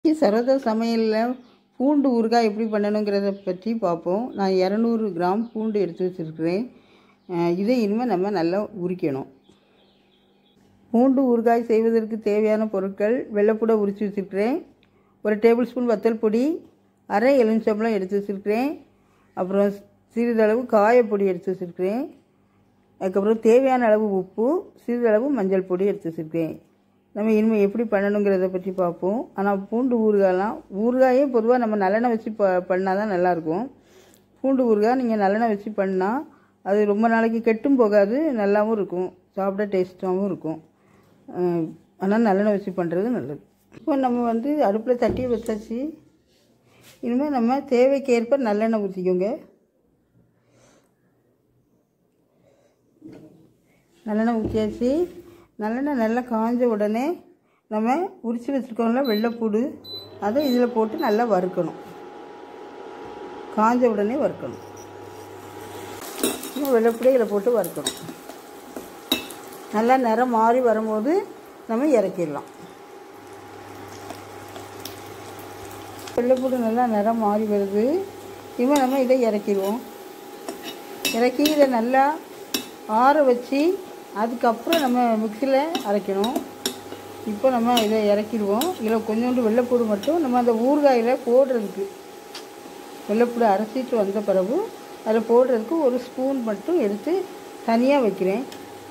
சரோஜா சமையலில் பூண்டு ஊறுகாய் எப்படி பண்ணணுங்கிறத பற்றி பார்ப்போம். நான் 200 கிராம் பூண்டு எடுத்து வச்சுருக்கிறேன். இதை இனிமேல் நம்ம நல்லா உரிக்கணும். பூண்டு ஊறுகாய் செய்வதற்கு தேவையான பொருட்கள்: வெள்ளைப்பூடை உரித்து வச்சுருக்கிறேன், 1 டேபிள் ஸ்பூன் வத்தல் பொடி, அரை எலுமிச்சம்பழம் எடுத்து வச்சுருக்கிறேன், அப்புறம் சிறிதளவு காயப்பொடி எடுத்து வச்சுருக்கிறேன், அதுக்கப்புறம் தேவையான அளவு உப்பு, சிறிதளவு மஞ்சள் பொடி எடுத்து வச்சுருக்கேன். நம்ம இனிமேல் எப்படி பண்ணணுங்கிறத பற்றி பார்ப்போம். ஆனால் பூண்டு ஊறுகாயே பொதுவாக நம்ம நல்லெண்ணெய் வச்சு பண்ணால் தான் நல்லாயிருக்கும். பூண்டு ஊறுகாய் நீங்கள் நல்லெண்ணெய் வச்சு பண்ணால் அது ரொம்ப நாளைக்கு கெட்டும் போகாது, நல்லாவும் இருக்கும், சாப்பிட டேஸ்ட்டாகவும் இருக்கும். ஆனால் நல்லெண்ணெய் வச்சு பண்ணுறது நல்லது. இப்போ நம்ம அடுப்பில் தட்டி வச்சாச்சு. இனிமேல் நம்ம தேவைக்கேற்ப நல்லெண்ணெய் ஊற்றிக்கோங்க. நல்லெண்ணெய் ஊற்றியாச்சு. நல்லெண்ணெய் நல்லா காஞ்ச உடனே நம்ம உரித்து வச்சுருக்கோம்ல வெள்ளைப்பூடு, அதை இதில் போட்டு நல்லா வறுக்கணும். காஞ்ச உடனே வறுக்கணும். வெள்ளைப்பூடை இதில் போட்டு வறுக்கணும். நல்லா நிறம் மாறி வரும்போது நம்ம இறக்கிடலாம். வெள்ளைப்பூடு நல்லா நிறம் மாறி வருது. இனிமேல் நம்ம இதை இறக்கிடுவோம். இறக்கி இதை நல்லா ஆற வச்சு அதுக்கப்புறம் நம்ம மிக்சியில் அரைக்கணும். இப்போ நம்ம இதை இறக்கிடுவோம். இதில் கொஞ்சோண்டு வெள்ளைப்பூடு மட்டும் நம்ம அந்த ஊறுகாயில் போடுறதுக்கு, வெள்ளைப்பூடு அரைச்சிட்டு வந்த பிறகு அதில் போடுறதுக்கு 1 ஸ்பூன் மட்டும் எடுத்து தனியாக வைக்கிறேன்.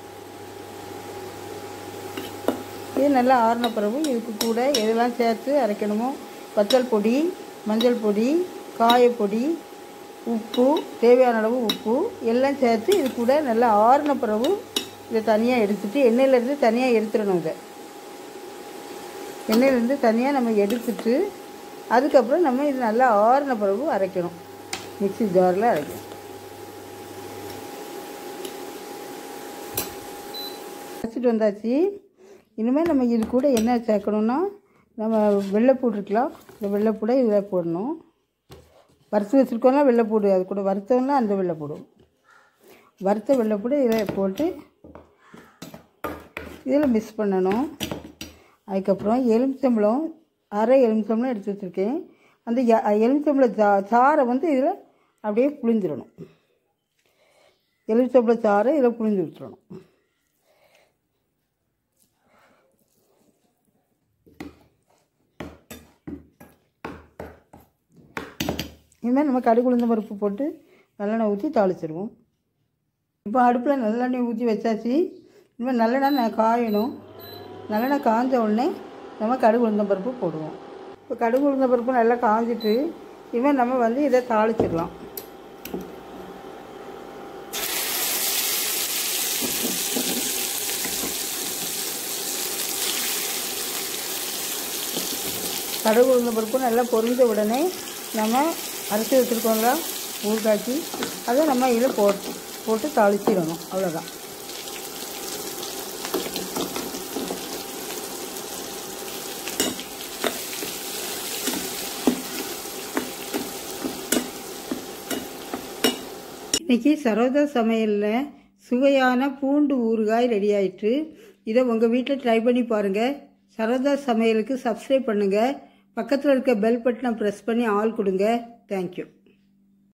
இது நல்லா ஆறின பிறகு இதுக்கு கூட எதெல்லாம் சேர்த்து அரைக்கணுமோ, வத்தல் பொடி, மஞ்சள் பொடி, காயப்பொடி, உப்பு, தேவையான அளவு உப்பு எல்லாம் சேர்த்து இது கூட நல்லா ஆறின பிறகு இதை தனியாக எடுத்துட்டு எண்ணெயிலேருந்து தனியாக எடுத்துடணும். இதை எண்ணெயிலேருந்து தனியாக நம்ம எடுத்துட்டு அதுக்கப்புறம் நம்ம இது நல்லா ஆறின பிறகு அரைக்கணும். மிக்ஸி ஜாரில் அரைக்கணும். அரைச்சிட்டு வந்தாச்சு. இனிமேல் நம்ம இது கூட என்ன சேர்க்கணுன்னா, நம்ம வெள்ளைப்பூடு இருக்கலாம், இந்த வெள்ளைப்பூடை இதில் போடணும். வறுத்து வச்சுருக்கோம்னா வெள்ளைப்பூடு, அது கூட வறுத்தோம்னா அந்த வெள்ளைப்பூடு, வறுத்த வெள்ளைப்பூடு இதில் போட்டு இதில் மிக்ஸ் பண்ணணும். அதுக்கப்புறம் எலுமிச்சம்பழம், அரை எலுமிச்சம்பழம் எடுத்து வச்சுருக்கேன். அந்த எலுமிச்சம்பழ சாறை இதில் அப்படியே புழிஞ்சிடணும். எலுமிச்சம்பழ சாறை இதில் புழிஞ்சு விட்டுறணும். இனிமேல் நம்ம கடுகு உளுந்தம் பருப்பு போட்டு நல்லெண்ணெய் ஊற்றி தாளிச்சிடுவோம். இப்போ அடுப்பில் நல்லெண்ணெய் ஊற்றி வச்சாச்சு. இனிமேல் நல்லெண்ணெய் காயணும். நல்லெண்ணெய் காஞ்ச உடனே நம்ம கடுகு உளுந்தம் பருப்பு போடுவோம். இப்போ கடுகு உளுந்தம் பருப்பு நல்லா காஞ்சிட்டு இனிமேல் நம்ம இதை தாளிச்சிடலாம். கடுகு உளுந்தம் பருப்பு நல்லா பொரிஞ்ச உடனே நம்ம அரைச்சி வச்சுருக்கோம்ல ஊறுகாய்ச்சி, அதை நம்ம இதில் போட்டு தாளிச்சிடணும். அவ்வளோதான். இன்றைக்கி சரோஜா சமையலில் சுவையான பூண்டு ஊறுகாய் ரெடி ஆயிட்டு. இதை உங்கள் வீட்டில் ட்ரை பண்ணி பாருங்கள். சரோஜா சமையலுக்கு சப்ஸ்கிரைப் பண்ணுங்கள். பக்கத்தில் இருக்க பெல் பட்டனை ப்ரெஸ் பண்ணி ஆல் கொடுங்க. தேங்க்யூ.